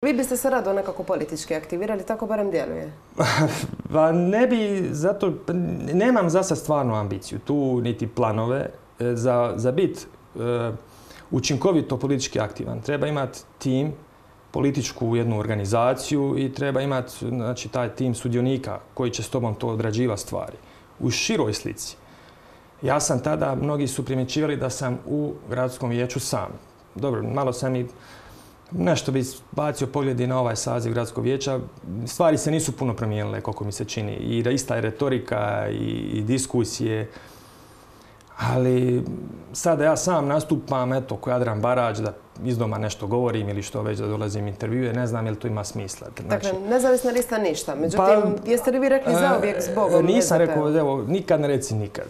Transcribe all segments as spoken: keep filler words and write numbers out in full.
Vi biste se rado nekako politički aktivirali, tako barem djeluje? Pa ne bi, zato, nemam za sad stvarnu ambiciju, tu niti planove. Za, za bit e, učinkovito politički aktivan treba imati tim, političku jednu organizaciju i treba imati znači, taj tim sudionika koji će s tobom to odrađivati stvari. U široj slici. Ja sam tada, mnogi su primjećivali da sam u gradskom vijeću sam. Dobro, malo sam i nešto bi bacio pogledi na ovaj saziv gradskog vijeća. Stvari se nisu puno promijenile, koliko mi se čini. I ista je retorika i, i diskusije. Ali sada ja sam nastupam, eto, ko Jadran Barač, da iz doma nešto govorim ili što već da dolazim intervjue, ne znam je li to ima smisla. Znači, dakle, nezavisna lista ništa. Međutim, pa, jeste li vi rekli zauvijek zbogom? Nisam rekao, evo, nikad ne reci nikad.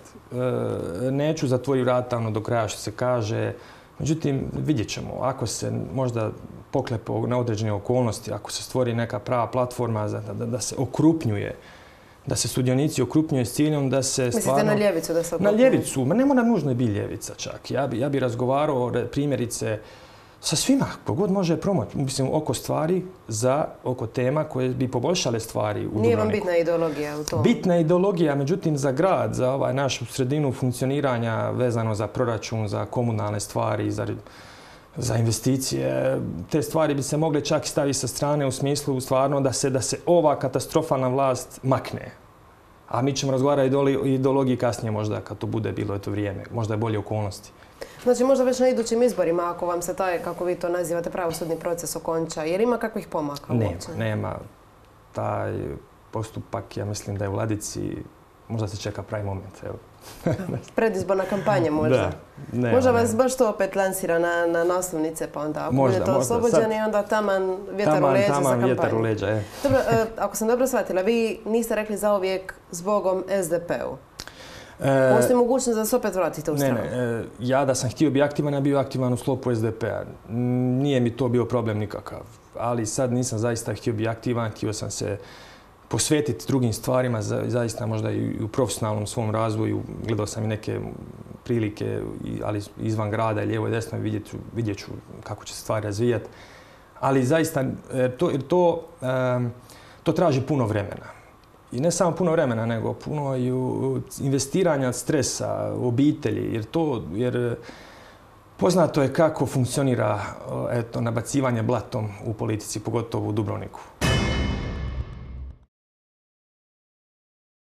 E, neću zatvoriti vrata ono do kraja što se kaže. Međutim, vidjet ćemo. Ako se možda poklepe na određene okolnosti, ako se stvori neka prava platforma da, da, da se okrupnjuje, da se sudionici okrupnjuju s ciljem da se Mislite stvarno... na ljevicu da se okrupnjuju? Na ljevicu. Ma ne mora nužno biti ljevica čak. Ja bi, ja bi razgovarao primjerice sa svima, kogod može promoći. Mislim, oko stvari, za, oko tema koje bi poboljšale stvari u Dubrovniku. Nije vam bitna ideologija u tom? Bitna ideologija, međutim, za grad, za ovaj našu sredinu funkcioniranja vezano za proračun, za komunalne stvari, za, za investicije. Te stvari bi se mogle čak staviti sa strane u smislu stvarno da se, da se ova katastrofalna vlast makne. A mi ćemo razgovarati o ideologiji kasnije možda kad to bude bilo to vrijeme. Možda je bolje okolnosti. Znači možda već na idućim izborima ako vam se taj, kako vi to nazivate, pravosudni proces okonča. Jer ima kakvih pomaka nema, uopće? Nema. Taj postupak, ja mislim da je u ladici, možda se čeka pravi moment. Evo. Predizborna kampanja možda. Da, nema, možda vas nema. baš to opet lansira na, na naslovnice, pa onda ako možda, budete oslobođeni, sad, onda taman vjetar taman, u leđa taman za kampanju. Vjetar u leđa, je. Dobro, ako sam dobro shvatila, vi niste rekli zauvijek zbogom S D P-u. E, Postoji mogućnost da se opet vratite u stranu? Ne, ne. Ja da sam htio biti aktivan, ja bio aktivan u sklopu S D P-a. Nije mi to bio problem nikakav. Ali sad nisam zaista htio biti aktivan, htio sam se posvetiti drugim stvarima, zaista možda i u profesionalnom svom razvoju. Gledao sam i neke prilike, ali izvan grada, lijevo i desno, vidjet ću, vidjet ću kako će se stvari razvijati. Ali zaista to, to, to traži puno vremena. I ne samo puno vremena, nego puno i investiranja stresa, obitelji, jer to, jer poznato je kako funkcionira eto, nabacivanje blatom u politici, pogotovo u Dubrovniku.